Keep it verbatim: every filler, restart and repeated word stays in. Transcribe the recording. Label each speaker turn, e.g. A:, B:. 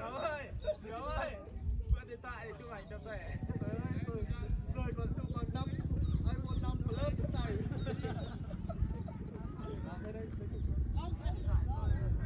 A: Hiếu ơi, Hiếu ơi, mượn điện thoại để chụp ảnh tập thể.